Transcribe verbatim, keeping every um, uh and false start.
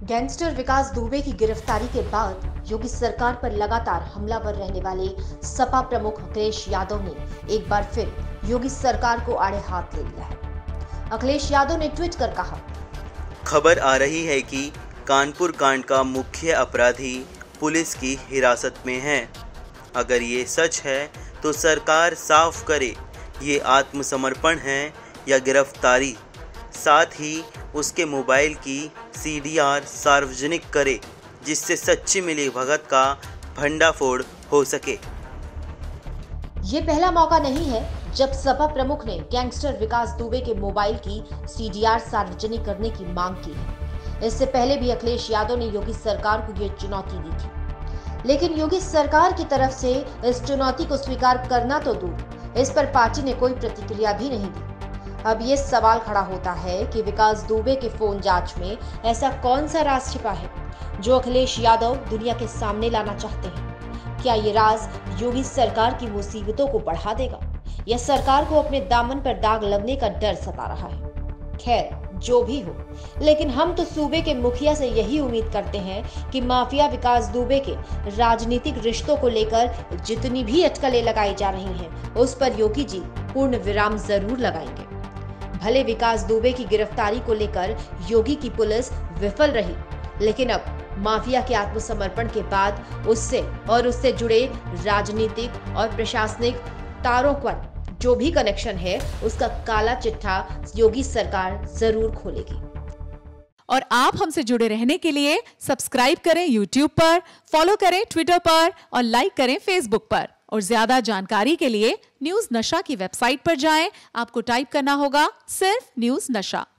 Gangster विकास दुबे की गिरफ्तारी के बाद योगी सरकार पर लगातार हमलावर रहने वाले सपा प्रमुख अखिलेश यादव ने एक बार फिर योगी सरकार को आड़े हाथ ले लिया है। अखिलेश यादव ने ट्वीट कर कहा, खबर आ रही है कि कानपुर कांड का मुख्य अपराधी पुलिस की हिरासत में है। अगर ये सच है तो सरकार साफ करे ये आत्मसमर्पण है या गिरफ्तारी। साथ ही उसके मोबाइल की सी डी आर सार्वजनिक करे जिससे सच्ची मिली भगत का भंडाफोड़ हो सके। ये पहला मौका नहीं है जब सपा प्रमुख ने गैंगस्टर विकास दुबे के मोबाइल की सी डी आर सार्वजनिक करने की मांग की है। इससे पहले भी अखिलेश यादव ने योगी सरकार को ये चुनौती दी थी, लेकिन योगी सरकार की तरफ से इस चुनौती को स्वीकार करना तो दूर, इस पर पार्टी ने कोई प्रतिक्रिया भी नहीं दी। अब ये सवाल खड़ा होता है कि विकास दुबे के फोन जांच में ऐसा कौन सा राज छिपा है जो अखिलेश यादव दुनिया के सामने लाना चाहते हैं। क्या ये राज योगी सरकार की मुसीबतों को बढ़ा देगा या सरकार को अपने दामन पर दाग लगने का डर सता रहा है। खैर, जो भी हो, लेकिन हम तो सूबे के मुखिया से यही उम्मीद करते हैं कि माफिया विकास दुबे के राजनीतिक रिश्तों को लेकर जितनी भी अटकलें लगाई जा रही हैं, उस पर योगी जी पूर्ण विराम जरूर लगाएंगे। भले विकास दुबे की गिरफ्तारी को लेकर योगी की पुलिस विफल रही, लेकिन अब माफिया के आत्मसमर्पण के बाद उससे और उससे जुड़े राजनीतिक और प्रशासनिक तारों पर जो भी कनेक्शन है, उसका काला चिट्ठा योगी सरकार जरूर खोलेगी। और आप हमसे जुड़े रहने के लिए सब्सक्राइब करें यूट्यूब पर, फॉलो करें ट्विटर पर और लाइक करें फेसबुक पर। और ज्यादा जानकारी के लिए न्यूज नशा की वेबसाइट पर जाएं। आपको टाइप करना होगा सिर्फ न्यूज नशा।